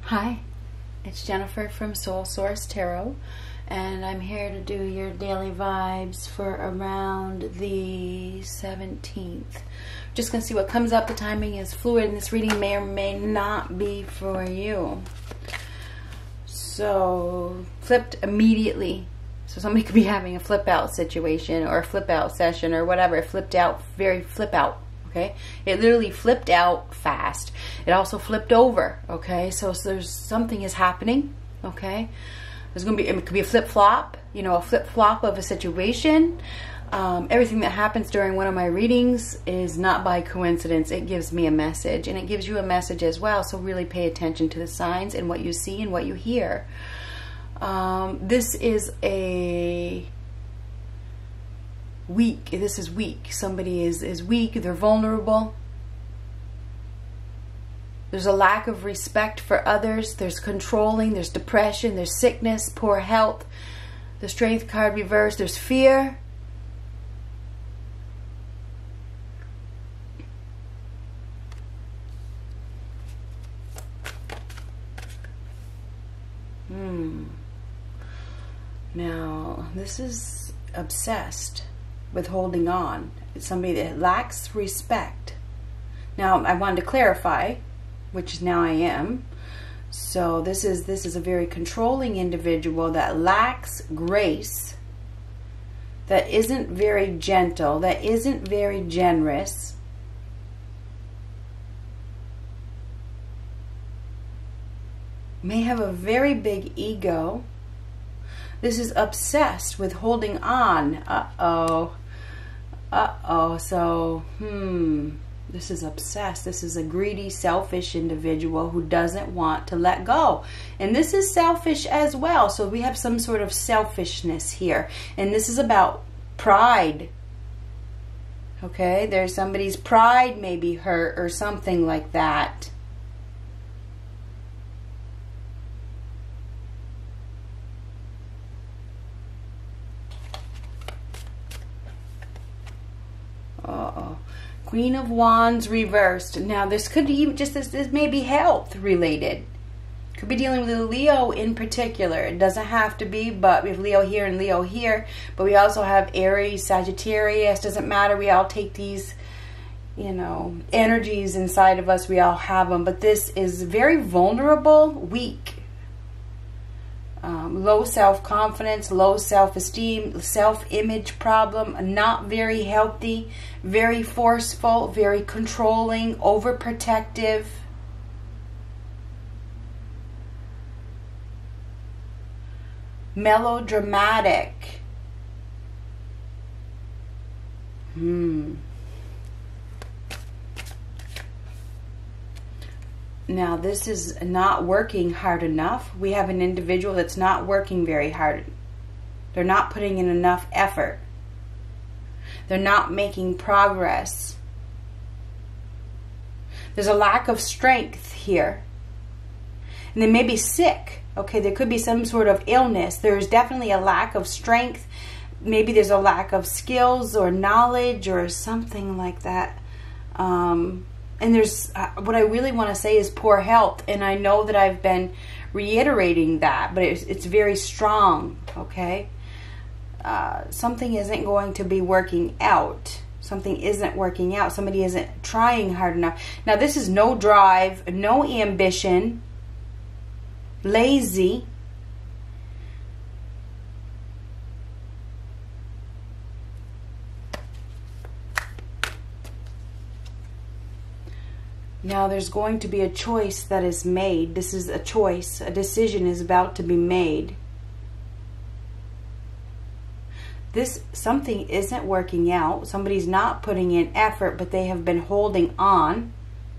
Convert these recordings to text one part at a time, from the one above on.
Hi, it's Jennifer from Soul Source Tarot, and I'm here to do your daily vibes for around the 17th. Just going to see what comes up. The timing is fluid, and this reading may or may not be for you. So, flipped immediately. So somebody could be having a flip out situation or a flip out session or whatever. Flipped out, very flip out. Okay, it literally flipped out fast. It also flipped over. Okay, so there's something is happening. Okay, there's gonna be, it could be a flip flop. You know, a flip flop of a situation. Everything that happens during one of my readings is not by coincidence. It gives me a message, and it gives you a message as well. So really pay attention to the signs and what you see and what you hear. This is a weak. This is weak. Somebody is weak. They're vulnerable. There's a lack of respect for others. There's controlling. There's depression. There's sickness, poor health. The Strength card reversed. There's fear. Now, this is obsessed with holding on. It's somebody that lacks respect. Now, I wanted to clarify, which now I am. So this is a very controlling individual that lacks grace, that isn't very gentle, that isn't very generous. May have a very big ego. This is obsessed with holding on. Uh-oh. Uh-oh. So, this is obsessed. This is a greedy, selfish individual who doesn't want to let go. And this is selfish as well. So we have some sort of selfishness here. And this is about pride. Okay? There's somebody's pride may be hurt or something like that. Uh-oh. Queen of Wands reversed. Now this could even just this may be health related. Could be dealing with a Leo in particular. It doesn't have to be, but we have Leo here and Leo here. But we also have Aries, Sagittarius. Doesn't matter. We all take these, you know, energies inside of us. We all have them. But this is very vulnerable, weak. Low self-confidence, low self-esteem, self-image problem, not very healthy, very forceful, very controlling, overprotective. Melodramatic. Now, this is not working hard enough. We have an individual that's not working very hard. They're not putting in enough effort. They're not making progress. There's a lack of strength here. And they may be sick. Okay, there could be some sort of illness. There's definitely a lack of strength. Maybe there's a lack of skills or knowledge or something like that. And there's, what I really want to say is poor health. And I know that I've been reiterating that, but it's very strong, okay? Something isn't going to be working out. Something isn't working out. Somebody isn't trying hard enough. Now, this is no drive, no ambition, lazy. Now there's going to be a choice that is made. This is a choice. A decision is about to be made. Something isn't working out. Somebody's not putting in effort, but they have been holding on.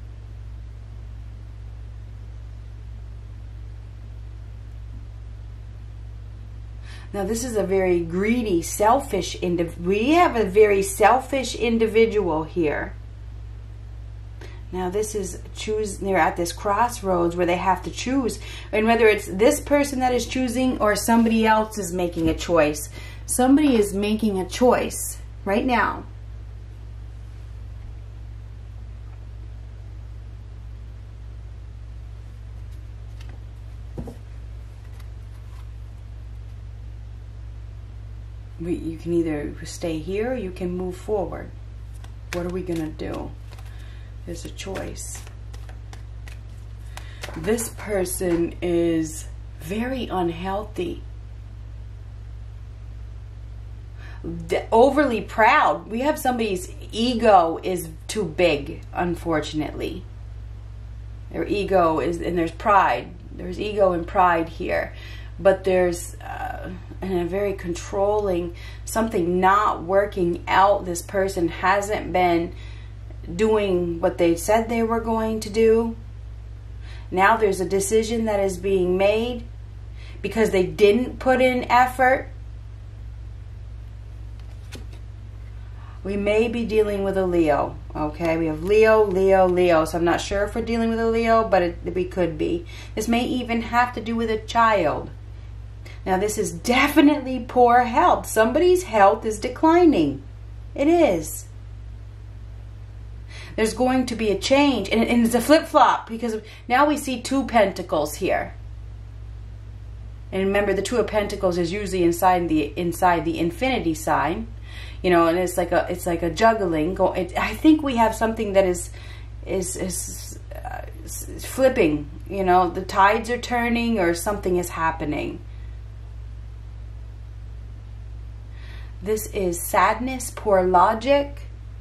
Now this is a very greedy, selfish individual. We have a very selfish individual here. Now this is they're at this crossroads where they have to choose. And whether it's this person that is choosing or somebody else is making a choice. Somebody is making a choice right now. You can either stay here or you can move forward. What are we going to do? There's a choice. This person is very unhealthy. Overly proud. We have somebody's ego is too big, unfortunately. Their ego is, and there's pride. There's ego and pride here. But there's and a very controlling, something not working out. This person hasn't been doing what they said they were going to do. Now there's a decision that is being made because they didn't put in effort. We may be dealing with a Leo. Okay, we have Leo, Leo, Leo. So I'm not sure if we're dealing with a Leo, but we could be. This may even have to do with a child. Now this is definitely poor health. Somebody's health is declining. It is. There's going to be a change. And it's a flip-flop because now we see 2 pentacles here. And remember, the 2 of pentacles is usually inside the infinity sign. You know, and it's like a juggling. I think we have something that is flipping. You know, the tides are turning or something is happening. This is sadness, poor logic.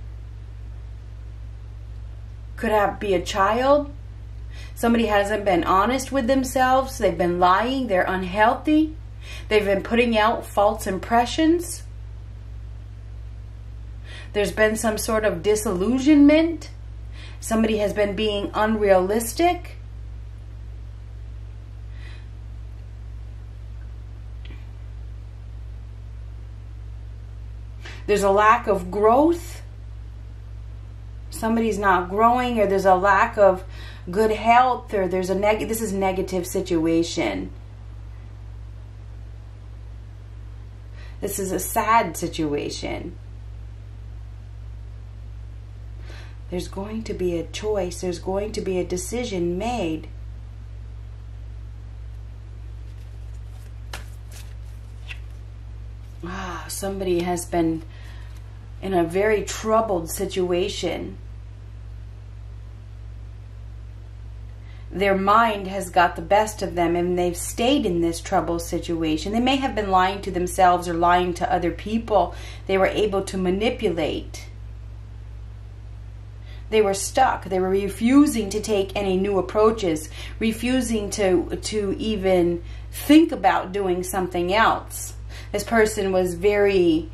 Could be a child. Somebody hasn't been honest with themselves. They've been lying. They're unhealthy. They've been putting out false impressions. There's been some sort of disillusionment. Somebody has been being unrealistic. There's a lack of growth. Somebody's not growing, or there's a lack of good health, or there's a this is negative situation. This is a sad situation. There's going to be a choice. There's going to be a decision made. Somebody has been in a very troubled situation. Their mind has got the best of them, and they've stayed in this troubled situation. They may have been lying to themselves or lying to other people. They were able to manipulate. They were stuck. They were refusing to take any new approaches, refusing to even think about doing something else. This person was very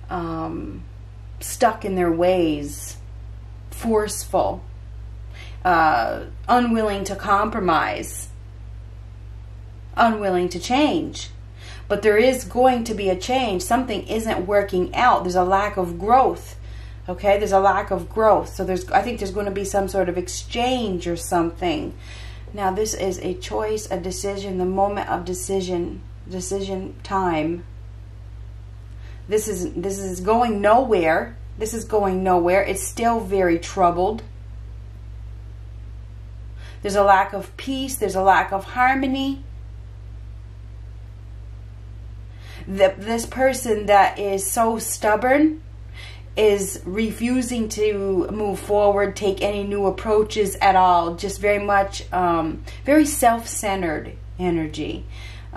stuck in their ways, forceful, unwilling to compromise, unwilling to change. But there is going to be a change. Something isn't working out. There's a lack of growth. Okay, there's a lack of growth. So I think there's going to be some sort of exchange or something. Now this is a choice, a decision, the moment of decision time. This is going nowhere. This is going nowhere. It's still very troubled. There's a lack of peace. There's a lack of harmony. This person that is so stubborn is refusing to move forward, take any new approaches at all. Just very much, very self-centered energy.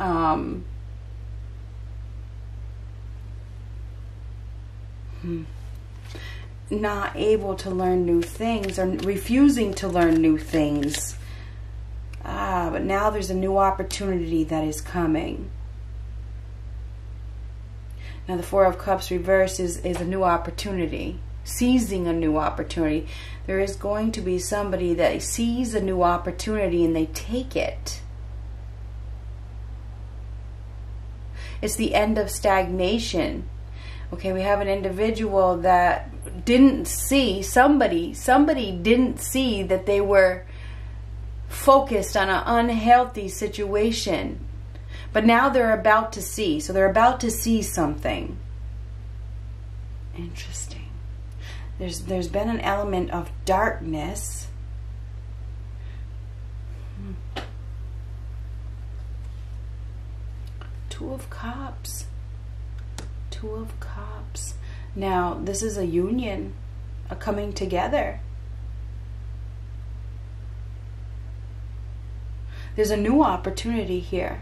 Not able to learn new things, or refusing to learn new things. But now there's a new opportunity that is coming. Now the Four of Cups reverse is a new opportunity. Seizing a new opportunity. There is going to be somebody that sees a new opportunity and they take it. It's the end of stagnation. Okay, we have an individual that didn't see, somebody didn't see that they were focused on an unhealthy situation. But now they're about to see. So they're about to see something. Interesting. There's been an element of darkness. Two of Cups. Two of Cups. Now, this is a union, a coming together. There's a new opportunity here.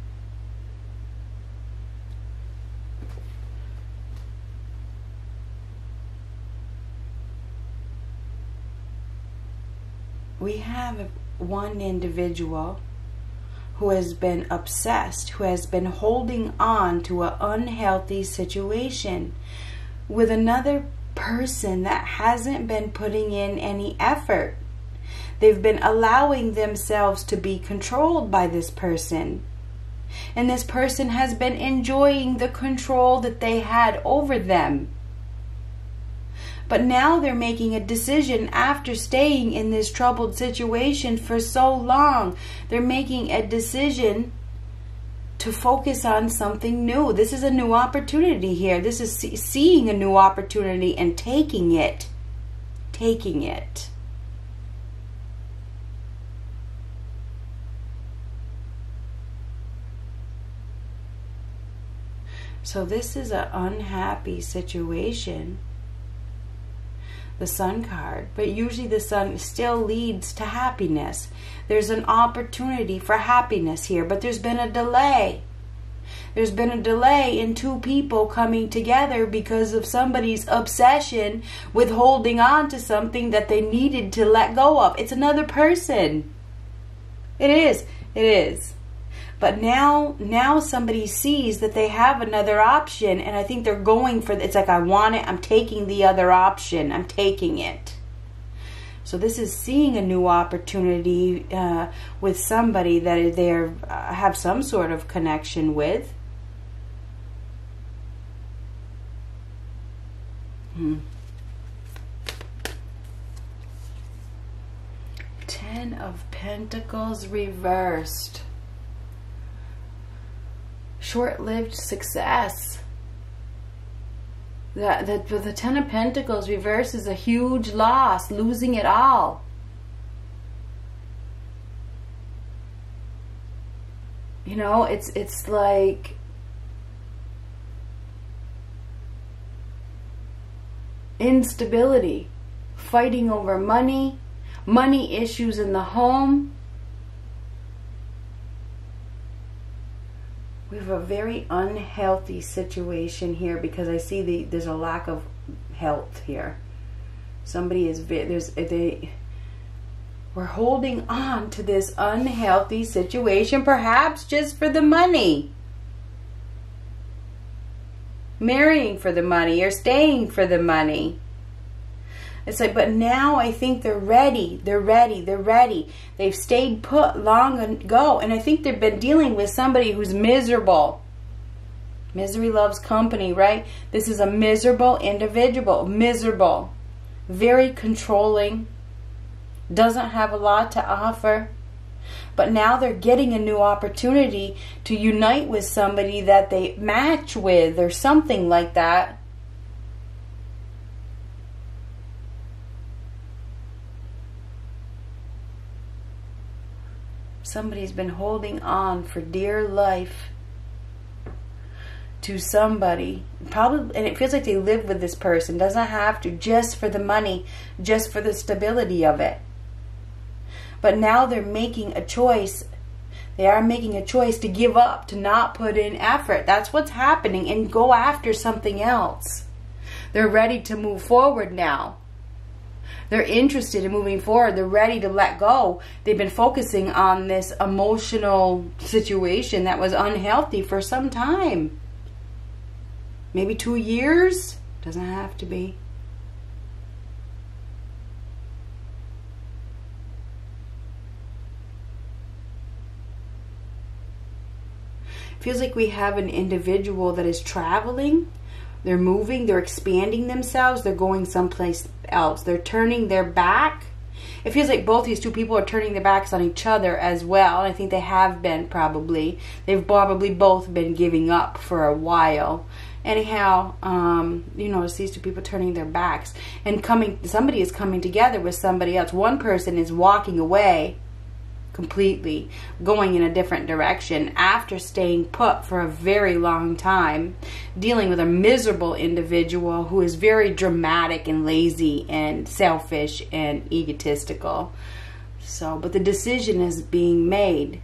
We have one individual who has been obsessed, who has been holding on to an unhealthy situation with another person that hasn't been putting in any effort. They've been allowing themselves to be controlled by this person. And this person has been enjoying the control that they had over them. But now they're making a decision after staying in this troubled situation for so long. They're making a decision to focus on something new. This is a new opportunity here. This is seeing a new opportunity and taking it. Taking it. So this is an unhappy situation. The Sun card, but usually the Sun still leads to happiness. There's an opportunity for happiness here, but there's been a delay. There's been a delay in two people coming together because of somebody's obsession with holding on to something that they needed to let go of. It's another person. It is. It is. But now somebody sees that they have another option, and I think they're going for, it's like, I want it, I'm taking the other option, I'm taking it. So this is seeing a new opportunity with somebody that they have some sort of connection with. Ten of Pentacles reversed. Short-lived success. The Ten of Pentacles reverse is a huge loss, losing it all. You know, it's like instability, fighting over money issues in the home. We have a very unhealthy situation here because I see there's a lack of health here. Somebody is, we're holding on to this unhealthy situation, perhaps just for the money. Marrying for the money or staying for the money. It's like, but now I think they're ready. They're ready. They're ready. They've stayed put long ago. And I think they've been dealing with somebody who's miserable. Misery loves company, right? This is a miserable individual. Miserable. Very controlling. Doesn't have a lot to offer. But now they're getting a new opportunity to unite with somebody that they match with or something like that. Somebody's been holding on for dear life to somebody, probably, and it feels like they live with this person. Doesn't have to, just for the money, just for the stability of it. But now they're making a choice. They are making a choice to give up, to not put in effort. That's what's happening, and go after something else. They're ready to move forward now. They're interested in moving forward. They're ready to let go. They've been focusing on this emotional situation that was unhealthy for some time. Maybe 2 years. Doesn't have to be. Feels like we have an individual that is traveling. They're moving, they're expanding themselves, they're going someplace else. They're turning their back. It feels like both these two people are turning their backs on each other as well. I think they have been probably. They've probably both been giving up for a while. Anyhow, you notice these two people turning their backs. And somebody is coming together with somebody else. One person is walking away completely, going in a different direction after staying put for a very long time, dealing with a miserable individual who is very dramatic and lazy and selfish and egotistical. So, but the decision is being made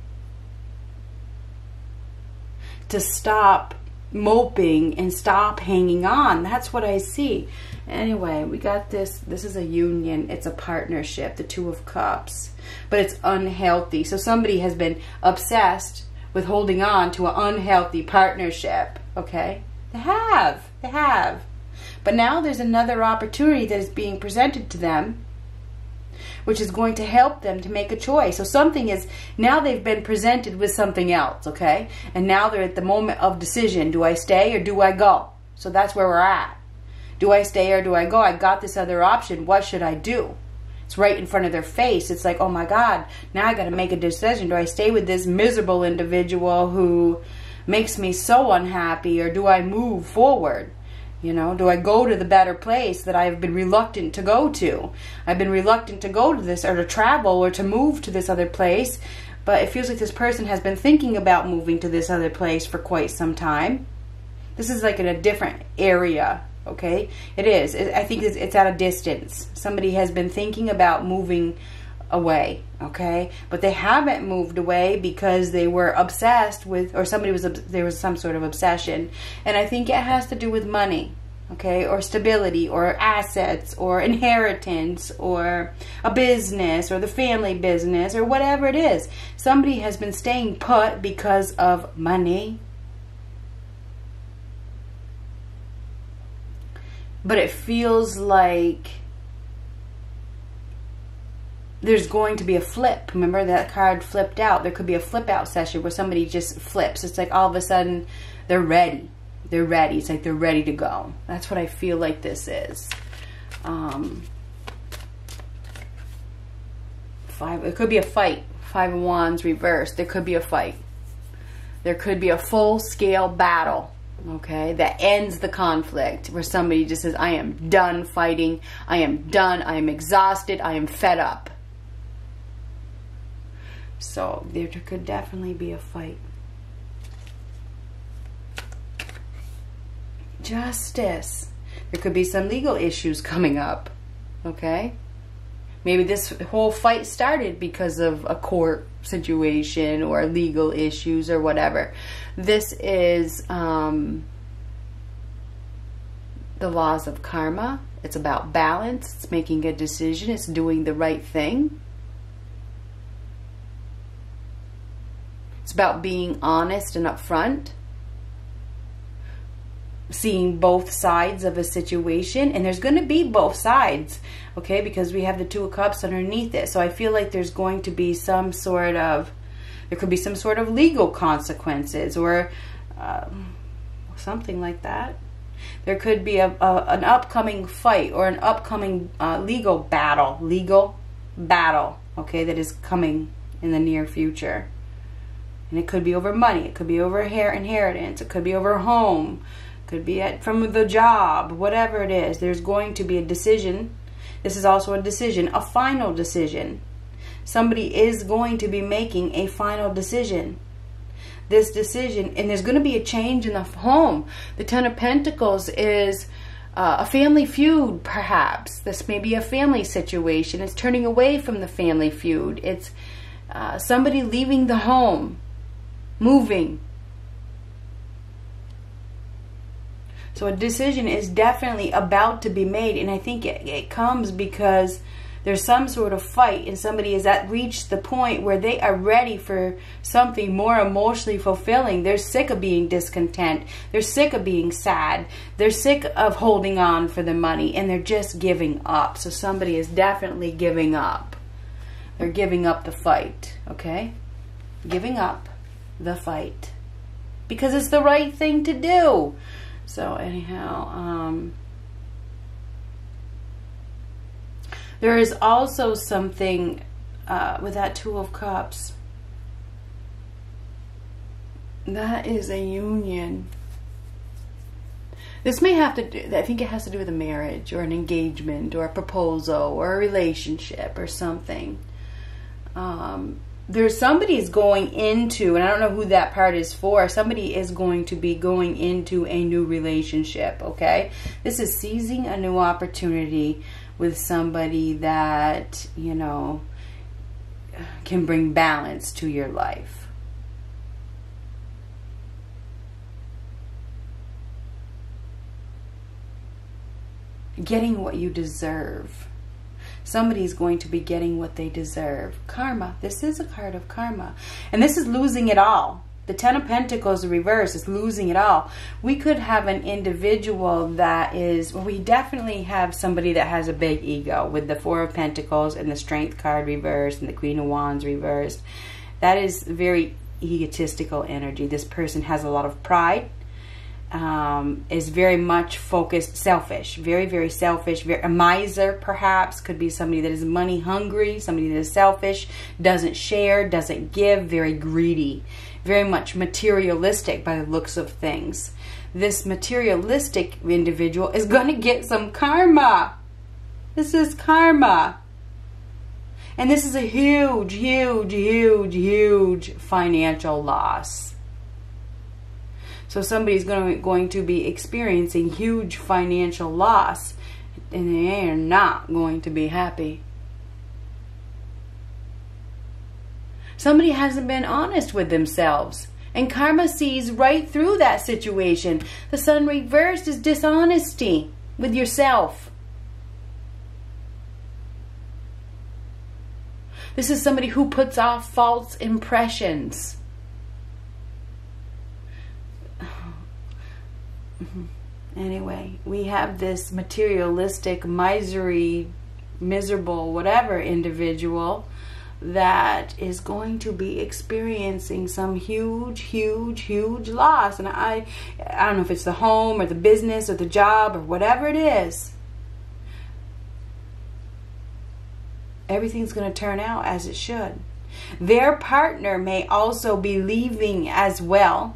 to stop moping and stop hanging on. That's what I see. Anyway, we got this. This is a union. It's a partnership, the Two of Cups. But it's unhealthy. So somebody has been obsessed with holding on to an unhealthy partnership. Okay? They have. They have. But now there's another opportunity that is being presented to them, which is going to help them to make a choice. So something is, now they've been presented with something else, okay? And now they're at the moment of decision. Do I stay or do I go? So that's where we're at. Do I stay or do I go? I got this other option. What should I do? It's right in front of their face. It's like, oh my God, now I got to make a decision. Do I stay with this miserable individual who makes me so unhappy, or do I move forward? You know, do I go to the better place that I've been reluctant to go to? I've been reluctant to go to this, or to travel, or to move to this other place. But it feels like this person has been thinking about moving to this other place for quite some time. This is like in a different area, okay? It is. I think it's at a distance. Somebody has been thinking about moving away, okay? But they haven't moved away because they were obsessed with, or there was some sort of obsession. And I think it has to do with money, okay? Or stability, or assets, or inheritance, or a business, or the family business, or whatever it is. Somebody has been staying put because of money. But it feels like there's going to be a flip. Remember that card flipped out? There could be a flip out session where somebody just flips. It's like all of a sudden they're ready. They're ready. It's like they're ready to go. That's what I feel like this is. It could be a fight. Five of Wands reversed. There could be a fight. There could be a full-scale battle, okay, that ends the conflict, where somebody just says, I am done fighting. I am done. I am exhausted. I am fed up. So there could definitely be a fight. Justice. There could be some legal issues coming up, okay? Maybe this whole fight started because of a court situation or legal issues or whatever. This is the laws of karma. It's about balance. It's making a decision. It's doing the right thing. It's about being honest and upfront. Seeing both sides of a situation. And there's going to be both sides, okay, because we have the Two of Cups underneath it. So I feel like there's going to be some sort of, there could be some sort of legal consequences, or something like that. There could be an upcoming fight, or an upcoming legal battle, okay, that is coming in the near future. And it could be over money. It could be over inheritance. It could be over home. Could be from the job, whatever it is. There's going to be a decision. This is also a decision, a final decision. Somebody is going to be making a final decision. This decision, and there's going to be a change in the home. The Ten of Pentacles is a family feud, perhaps. This may be a family situation. It's turning away from the family feud. It's somebody leaving the home, moving. So a decision is definitely about to be made, and I think it comes because there's some sort of fight, and somebody has reached the point where they are ready for something more emotionally fulfilling. They're sick of being discontent. They're sick of being sad. They're sick of holding on for the money, and they're just giving up. So somebody is definitely giving up. They're giving up the fight, okay? Giving up the fight. Because it's the right thing to do. So anyhow, there is also something with that Two of Cups. That is a union. This may have to do, I think it has to do with a marriage or an engagement or a proposal or a relationship or something. there's somebody's going into, and I don't know who that part is for, somebody is going to be going into a new relationship, okay? This is seizing a new opportunity with somebody that, you know, can bring balance to your life. Getting what you deserve. Somebody's going to be getting what they deserve. Karma. This is a card of karma. And this is losing it all. The Ten of Pentacles reverse is losing it all. We could have an individual that is, well, we definitely have somebody that has a big ego with the Four of Pentacles and the Strength card reversed and the Queen of Wands reversed. That is very egotistical energy. This person has a lot of pride. Is very much focused, selfish, very, very selfish, a miser perhaps, could be somebody that is money hungry, somebody that is selfish, doesn't share, doesn't give, very greedy, very much materialistic by the looks of things. This materialistic individual is going to get some karma. This is karma. And this is a huge, huge, huge, huge financial loss. So somebody's going to be experiencing huge financial loss, and they are not going to be happy. Somebody hasn't been honest with themselves, and karma sees right through that situation. The Sun reversed is dishonesty with yourself. This is somebody who puts off false impressions. Anyway, we have this materialistic, misery, miserable, whatever individual that is going to be experiencing some huge, huge, huge loss. And I don't know if it's the home or the business or the job or whatever it is. Everything's going to turn out as it should. Their partner may also be leaving as well.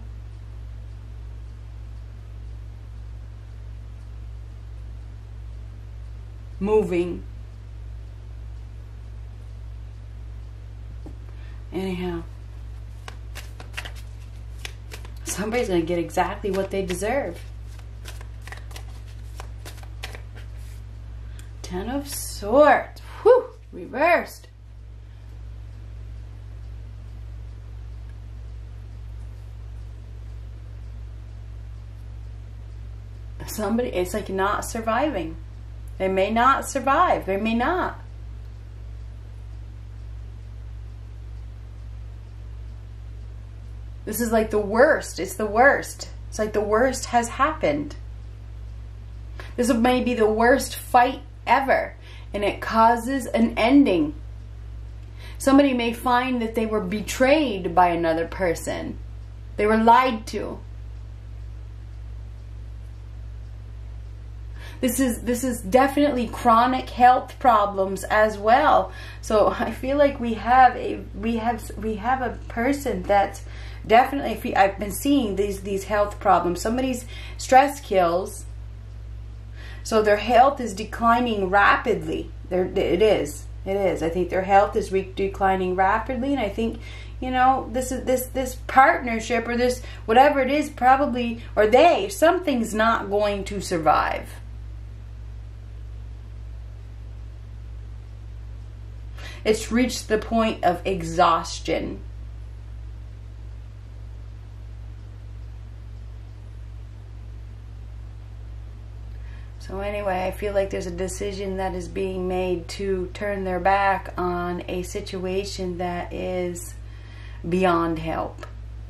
Moving. Anyhow, somebody's going to get exactly what they deserve. Ten of Swords. Whew, reversed. Somebody, it's like not surviving. They may not survive. They may not. This is like the worst. It's the worst. It's like the worst has happened. This may be the worst fight ever. And it causes an ending. Somebody may find that they were betrayed by another person. They were lied to. This is definitely chronic health problems as well. So I feel like we have a person that's definitely, I've been seeing these health problems. Somebody's stress kills, so their health is declining rapidly. It is. I think their health is declining rapidly, and I think, you know, this partnership or this whatever it is probably, or something's not going to survive. It's reached the point of exhaustion. So anyway, I feel like there's a decision that is being made to turn their back on a situation that is beyond help.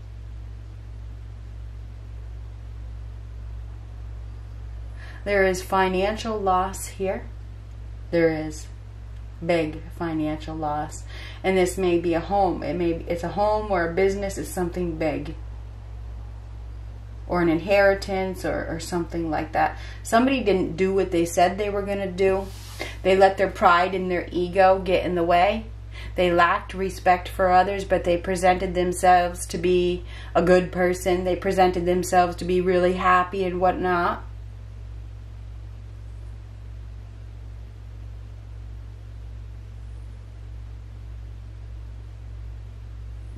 There is financial loss here. There is big financial loss, and this may be a home. It's a home or a business. It's something big, or an inheritance, or something like that. Somebody didn't do what they said they were going to do. They let their pride and their ego get in the way. They lacked respect for others, but they presented themselves to be a good person. They presented themselves to be really happy and whatnot.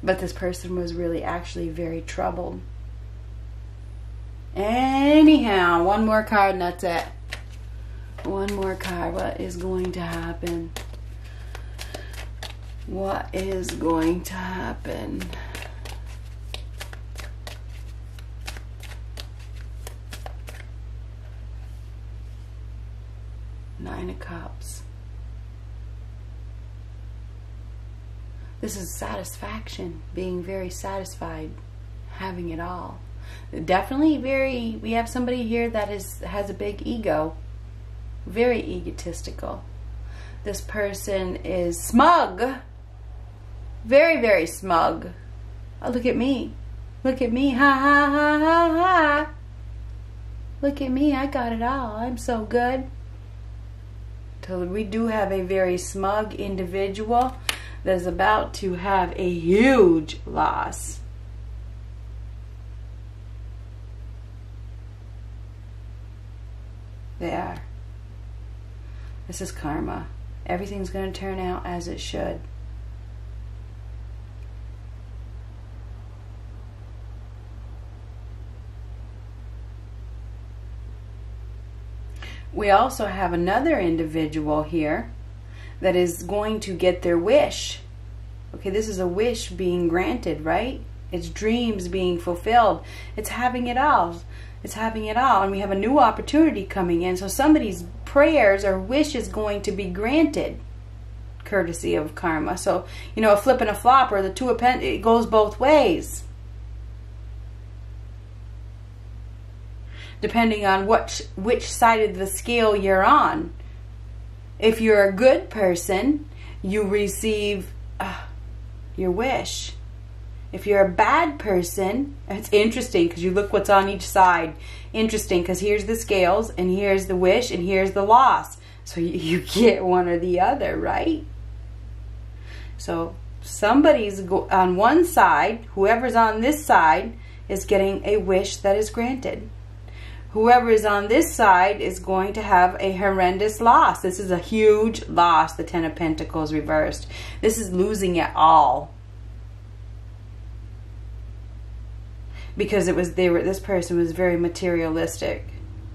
But this person was really actually very troubled. Anyhow, one more card and that's it. One more card. What is going to happen? What is going to happen? Nine of Cups. This is satisfaction, being very satisfied, having it all. Definitely we have somebody here that has a big ego, very egotistical. This person is smug, very, very smug. Oh, look at me. Look at me, ha ha ha ha ha. Look at me, I got it all, I'm so good. So we do have a very smug individual that is about to have a huge loss. There. This is karma. Everything's going to turn out as it should. We also have another individual here that is going to get their wish. Okay, this is a wish being granted, right? It's dreams being fulfilled. It's having it all. It's having it all. And we have a new opportunity coming in. So somebody's prayers or wish is going to be granted, courtesy of karma. So, you know, a flip and a flop, or the two of pentacles, it goes both ways. Depending on which side of the scale you're on. If you're a good person, you receive your wish. If you're a bad person, it's interesting because you look what's on each side. Interesting because here's the scales and here's the wish and here's the loss. So you get one or the other, right? So somebody's on one side, whoever's on this side is getting a wish that is granted. Whoever is on this side is going to have a horrendous loss. This is a huge loss, the Ten of Pentacles reversed. This is losing it all. Because this person was very materialistic.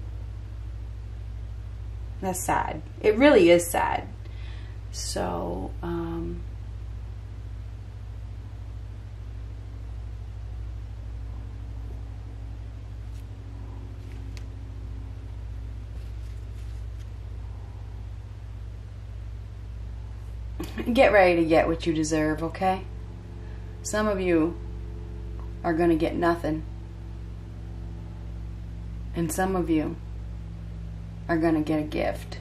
That's sad. It really is sad. So, get ready to get what you deserve, okay? Some of you are going to get nothing. And some of you are going to get a gift.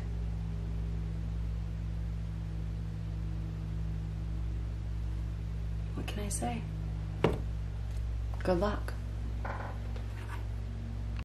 What can I say? Good luck.